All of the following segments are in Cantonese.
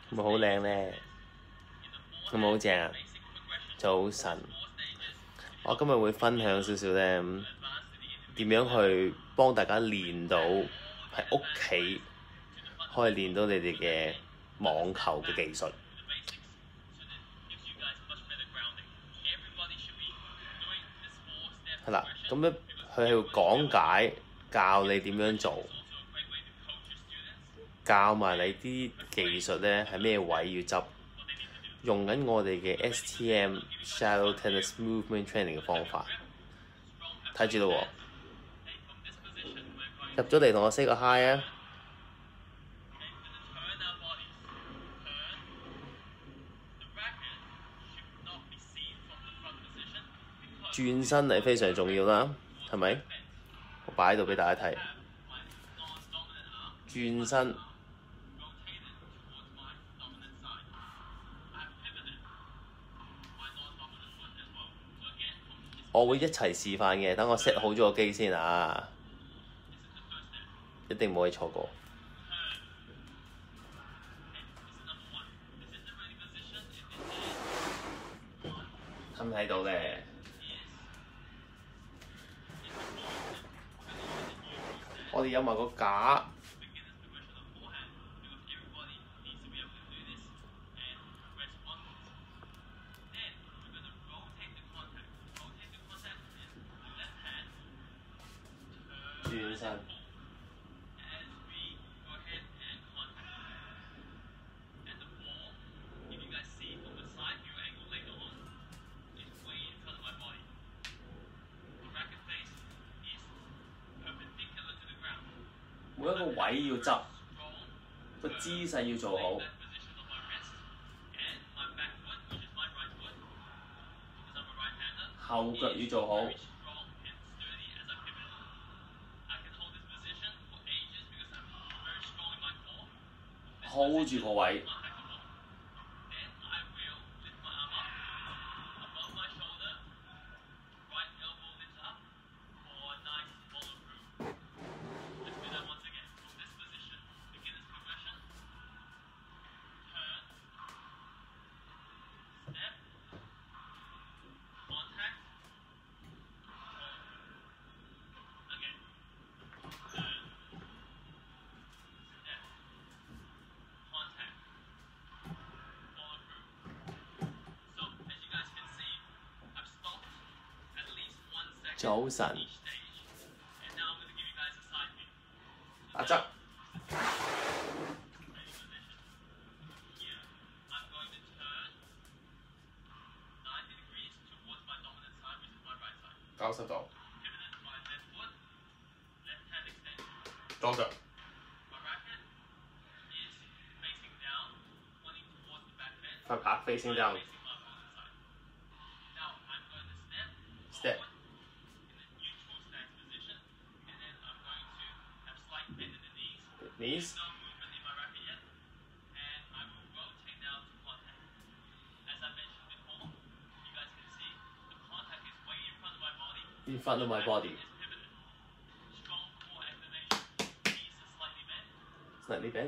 咪好靚咧，係咪好正啊？早晨，我今日會分享少少咧，點樣去幫大家練到喺屋企可以練到你哋嘅網球嘅技術。係啦，咁咧佢係會講解教你點樣做，教埋你啲技術咧係咩位要執，用緊我哋嘅 STM Shallow Tennis Movement Training 嘅方法，睇住咯喎，入咗嚟同我 say 個 hi 啊！轉身係非常重要啦，係咪？我擺喺度俾大家睇，轉身。我會一齊示範嘅，等我 set 好咗個機先啊！一定唔可以錯過。睇唔睇到咧？我哋有埋個架，轉身。每一個位要執，個姿勢要做好，後腳要做好 ，hold 住個位。早晨，阿則，90度，左腳，塊拍 facing down， step。knees in front of my body. Slightly bent.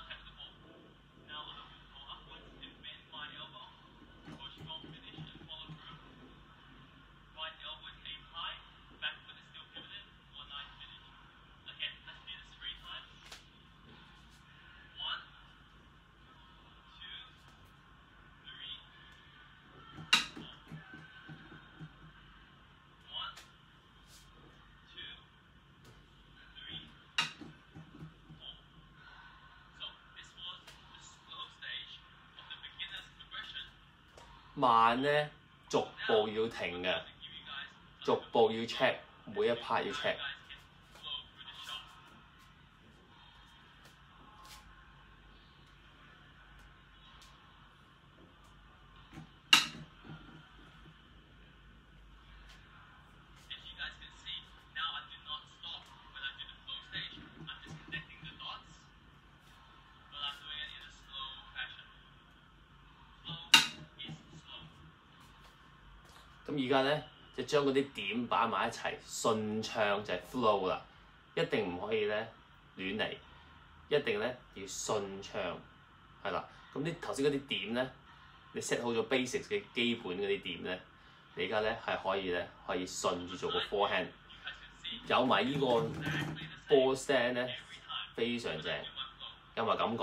慢咧，逐步要停嘅，逐步要 check， 每一 part 要 check。咁而家咧就將嗰啲點擺埋一齊，順暢就係 flow 啦。一定唔可以咧亂嚟，一定咧要順暢，係啦。 咁啲頭先嗰啲點咧，你 set 好咗 basics 嘅基本嗰啲點咧，你而家咧係可以順住做個 forehand， 有埋呢個 ball stand 咧非常正，有埋感覺。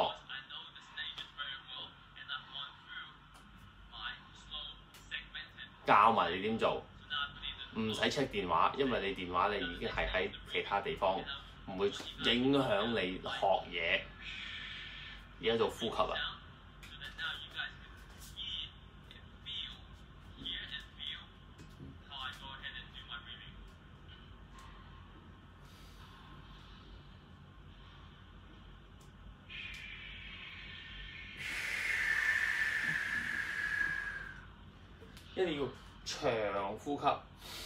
教埋你點做，唔使 check 電話，因為你電話你已經係喺其他地方，唔會影響你學嘢。而家做呼吸啦。一定要長呼吸，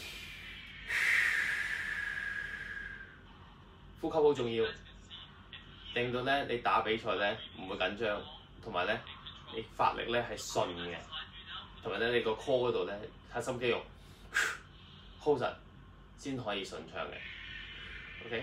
呼吸好重要，令到咧你打比賽咧唔會緊張，同埋咧你發力咧係順嘅，同埋咧你個 core 嗰度咧核心肌肉 hold 實先可以順暢嘅 ，OK？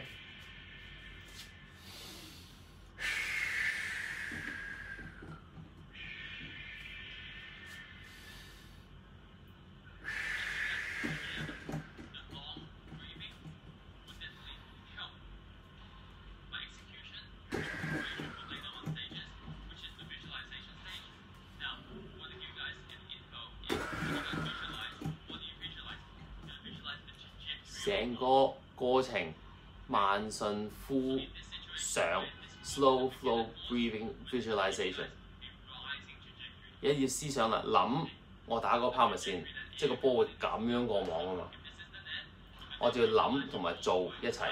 成個過程慢順呼上 slow flow breathing visualization， 而家要思想啦，諗我打個拋物線，即係個波會咁樣過網啊嘛，我就要諗同埋做一齊。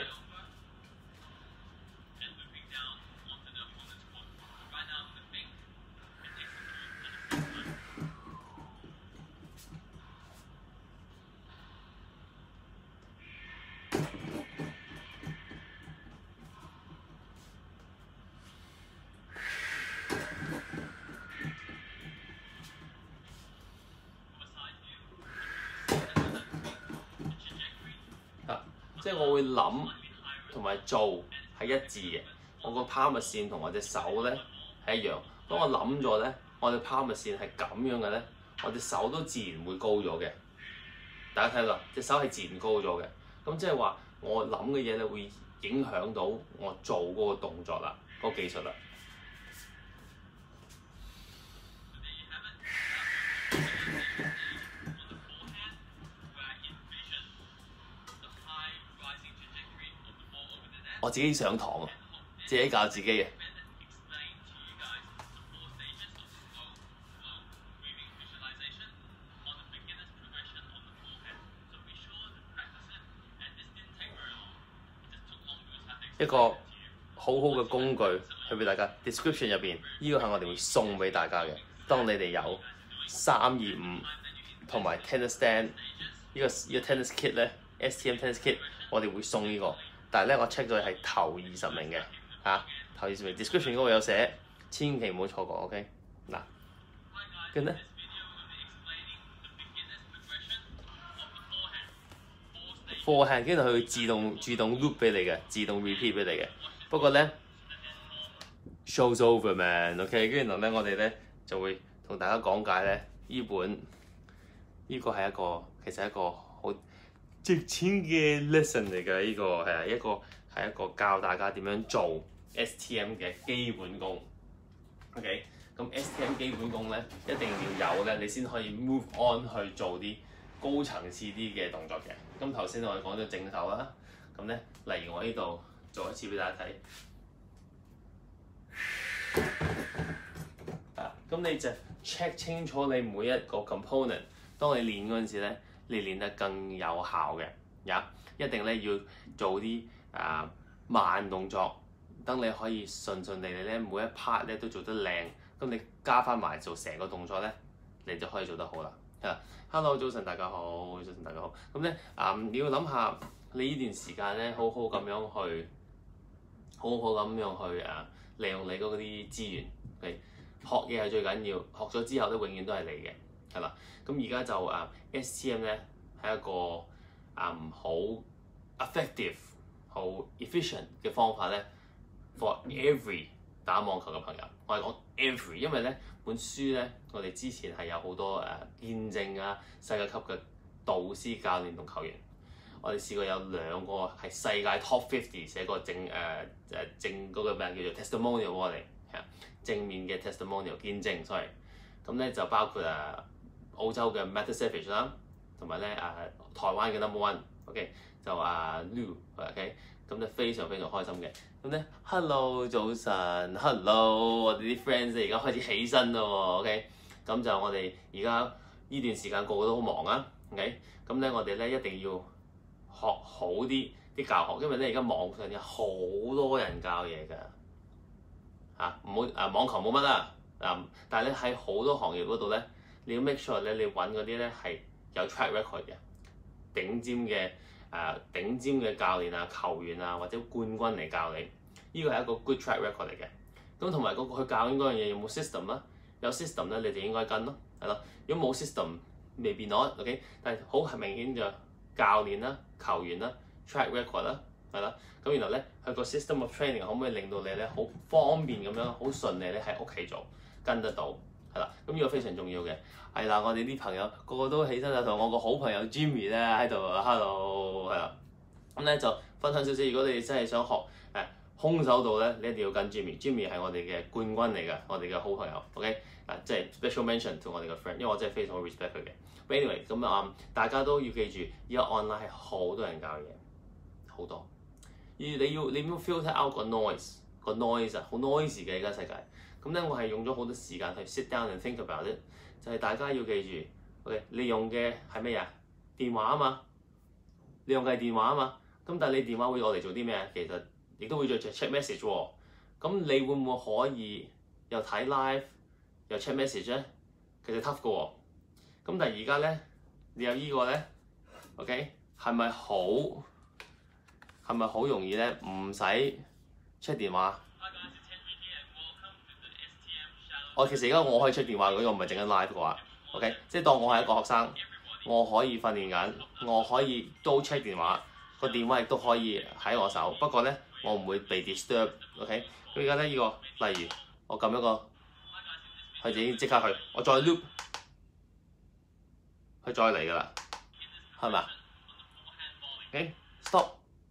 即係我會諗同埋做係一致嘅，我個拋物線同我隻手咧係一樣。當我諗咗咧，我隻拋物線係咁樣嘅咧，我隻手都自然會高咗嘅。大家睇到隻手係自然高咗嘅，咁即係話我諗嘅嘢咧會影響到我做嗰個動作啦，嗰個技術啦。我自己上堂啊，自己教自己嘅。一個好好嘅工具去俾大家 description 入邊，呢個係我哋會送俾大家嘅。當你哋有325同埋 tennis stand 呢個 tennis kit 咧 ，STM tennis kit， 我哋會送呢個。但係咧，我 check 咗係頭20名嘅嚇，頭20名 description 嗰個有寫，千祈唔好錯過 ，OK？ 嗱，跟住咧 forehand 跟住佢會自動 loop 俾你嘅，自動 repeat 俾你嘅。不過咧 show's over man，OK？ 跟住然後咧，我哋咧就會同大家講解咧呢本呢個係其實係一個好值錢嘅 lesson 嚟嘅，呢個係一個教大家點樣做 STM 嘅基本功。OK， 咁 STM 基本功咧一定要有咧，你先可以 move on 去做啲高層次啲嘅動作嘅。咁頭先我哋講咗正手啦，咁咧例如我呢度做一次俾大家睇。咁你就 check 清楚你每一個 component， 當你練嗰陣時咧，你練得更有效嘅。一定咧要做啲慢動作，等你可以順利咧每一 part 咧都做得靚。咁你加翻埋做成個動作咧，你就可以做得好啦。Hello， 早晨大家好，早晨大家好。咁咧你要諗下你呢段時間咧，好好咁樣去利用你嗰啲資源。Okay？學嘢係最緊要，學咗之後咧永遠都係你嘅，係啦。咁而家就STM 咧係一個好 effective、好 efficient 嘅方法咧 for every 打網球嘅朋友，我係講 every， 因為咧本書咧，我哋之前係有好多見證啊，世界級嘅導師、教練同球員，我哋試過有2個係世界 Top 50寫過正嗰個名叫做 testimonial 我哋係正面嘅 testimonial 見證 ，sorry， 咁咧就包括澳洲嘅 Matt Savage 啦，同埋咧台灣嘅 number one，OK， 就Lou，OK。咁咧非常非常開心嘅，咁咧 Hello 早晨 ，Hello 我哋啲 friends 咧而家開始起身啦喎 ，OK， 咁就我哋而家呢段時間個個都好忙啊 ，OK， 咁咧我哋咧一定要學好啲教學，因為咧而家網上有好多人教嘢㗎，唔好網球冇乜啦，但係咧喺好多行業嗰度咧，你要 make sure 咧你揾嗰啲咧係有 track record 嘅頂尖嘅教練啊、球員啊或者冠軍嚟教你，呢個係一個 good track record 嚟嘅。咁同埋嗰個佢教緊嗰樣嘢有冇 system 啦？有 system 咧，你就應該跟咯，係咯。如果冇 system，未必 not，OK。但係好明顯就教練啦、球員啦、track record 啦，係啦。咁然後咧，佢個 system of training 可唔可以令到你咧好方便咁樣、好順利咧喺屋企做跟得到，係啦。咁呢個非常重要嘅。係啦，我哋啲朋友個個都起身啦，同我個好朋友 Jimmy 咧喺度 ，hello， 係啦。咁咧就分享少少，如果你真係想學空手道咧，你一定要跟 Jimmy。Jimmy 係我哋嘅冠軍嚟㗎，我哋嘅好朋友 ，OK， 即係 special mention to 我哋嘅 friend， 因為我真係非常 respect 佢嘅。But anyway， 咁大家都要記住，而家 online 係好多人教嘢，好多。你要 filter out 個 noise 好 noisy 嘅而家世界。咁咧我係用咗好多時間去 sit down and think about it， 就係大家要記住 ，OK， 你用嘅係咩啊？電話啊嘛，你用嘅係電話啊嘛。咁但係你電話會攞嚟做啲咩啊？其實亦都會做 check message 喎。咁你會唔會可以又睇 live 又 check message 咧？其實 tough 嘅喎。咁但係而家咧，你有呢個咧 ，OK， 係咪好容易咧？唔使 check 電話。其實而家我可以 check 電話，如果我唔係整緊 live 嘅話 ，OK， 即係當我係一個學生，我可以訓練緊，我可以都 check 電話。個電話亦都可以喺我手，不過咧我唔會被 disturb，OK？ 咁而家咧呢個，例如我撳一個，佢已經即刻去，我再 loop， 佢再嚟㗎啦，係咪啊 ？OK，stop，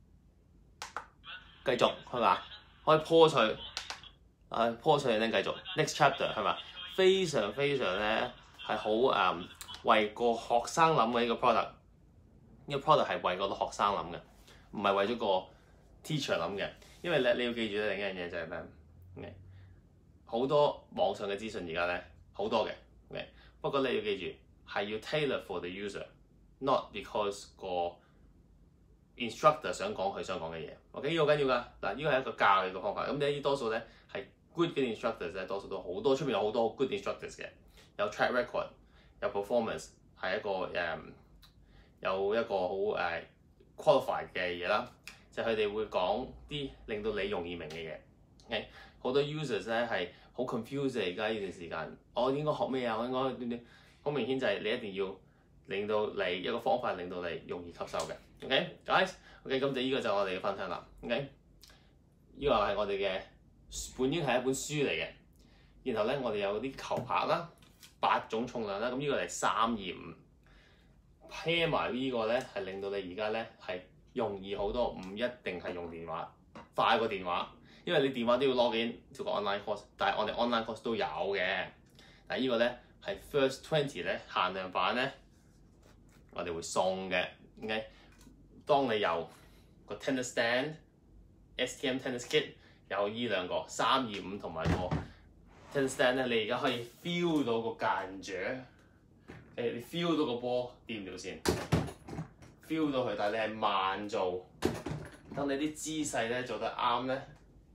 繼續係嘛？可以 pause 佢，pause 佢，繼續 next chapter 係嘛？非常非常咧係好為個學生諗嘅呢個 product。呢個 product 係為個學生諗嘅，唔係為咗個 teacher 諗嘅。因為咧你要記住咧另一樣嘢就係咩？好多網上嘅資訊而家咧好多嘅，不過你要記住係要 tailor for the user，not because 個 instructor 想講佢想講嘅嘢。OK， 呢個緊要㗎。嗱，呢個係一個教你嘅方法。咁呢啲多數咧係 good 嘅 instructors 咧，多數都好多出面有好多 good instructors 嘅，有 track record， 有 performance， 係一個有一個好qualified 嘅嘢啦，就係佢哋會講啲令到你容易明嘅嘢。好多 users 咧係好 confused 而家呢段時間，我應該學咩啊？我應該點點？好明顯就係你一定要令到你一個方法令到你容易吸收嘅。OK guys，OK， 咁呢個就係我哋嘅分享啦。OK， 呢個係我哋嘅本應係一本書嚟嘅，然後咧我哋有啲球拍啦，8種重量啦，咁呢個係325。pair 埋呢個咧係令到你而家咧係容易好多，唔一定係用電話，快過電話，因為你電話都要 log in 做個 online course， 但係我哋 online course 都有嘅。但係呢個咧係 first 20咧限量版咧，我哋會送嘅。OK， 當你有個 tennis stand、STM tennis kit 有呢兩個325同埋個 tennis stand 咧，你而家可以 feel 到個間諜。你 feel 到個波掂條線 ，feel 到佢，但係你係慢做。等你啲姿勢咧做得啱咧，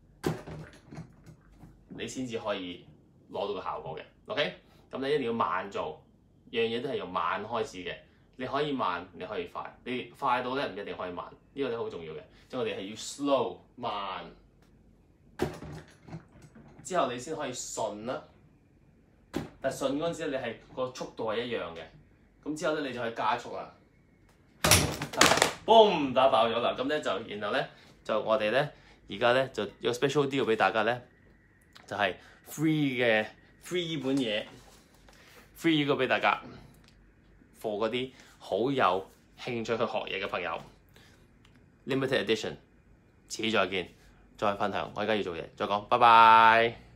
你先至可以攞到個效果嘅。OK， 咁你一定要慢做，樣嘢都係由慢開始嘅。你可以慢，你可以快，你快到咧唔一定可以慢，呢個都好重要嘅。即係我哋係要 slow 慢，之後你先可以順啦。但係順嗰陣時咧，你係個速度係一樣嘅，咁之後咧你就可以加速啦。boom 打爆咗啦，咁咧就然後咧就我哋咧而家咧就有 special deal 俾大家咧， 就係 free 呢本嘢 free 呢個俾大家 for 嗰啲好有興趣去學嘢嘅朋友 limited edition， 遲啲再見，再分享。我而家要做嘢，再講，拜拜。